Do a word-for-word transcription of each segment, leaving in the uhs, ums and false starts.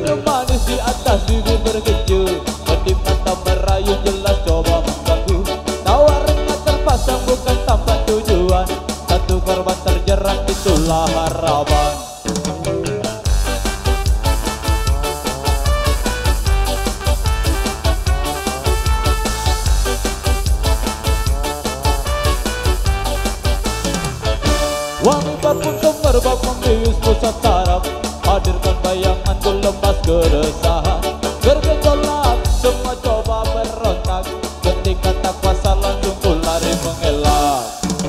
Senyum manis di atas bibir berkeju, kedip mata merayu jelas coba mengganggu. Tawarannya terpasang bukan tanpa tujuan, satu korban terjerat itulah harapan. Wanita pun gemerbak membius pusat saraf, hadirkan bayangan ku lepas keresahan. Bergejolak semua coba berontak, ketika tak kuasa langsung ku lari mengelak.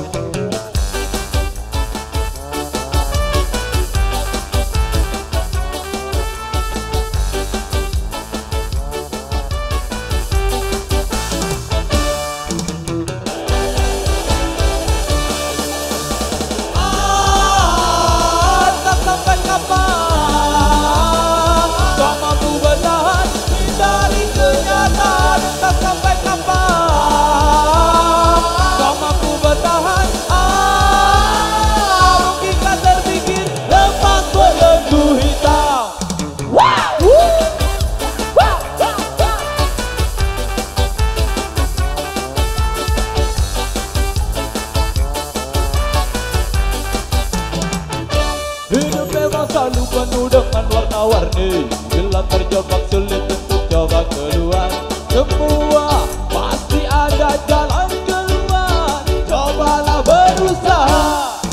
Hidup memang selalu penuh dengan warna-warni, bila terjebak sulit untuk coba keluar. Semua pasti ada jalan keluar, cobalah berusaha.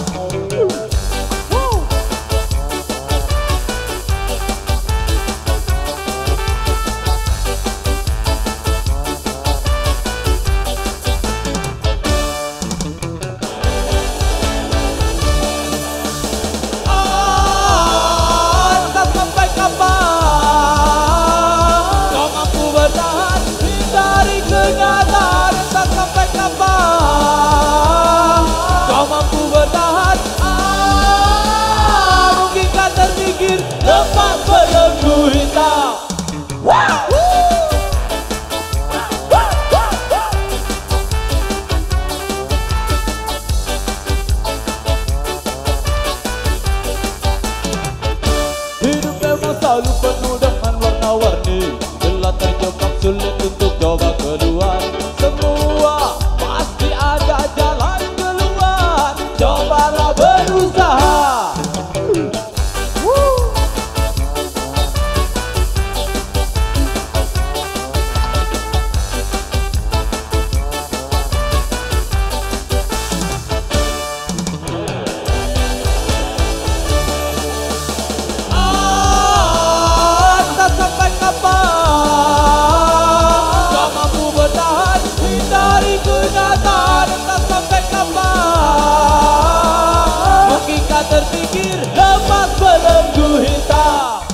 Lepas belenggu hitam. Hidup memang selalu penuh dengan warna-warni, bila terjebak sulit untuk coba keluar. Semua pasti ada jalan keluar, cobalah berusaha. Terpikir lepas belenggu hitam.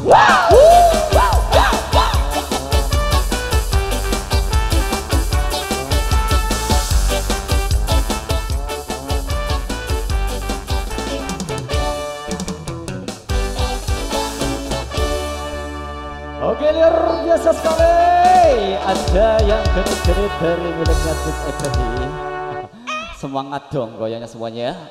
Oke, luar biasa sekali. Ada yang jerit-jerit dari milik Gadget Academy. Semangat dong goyangnya semuanya.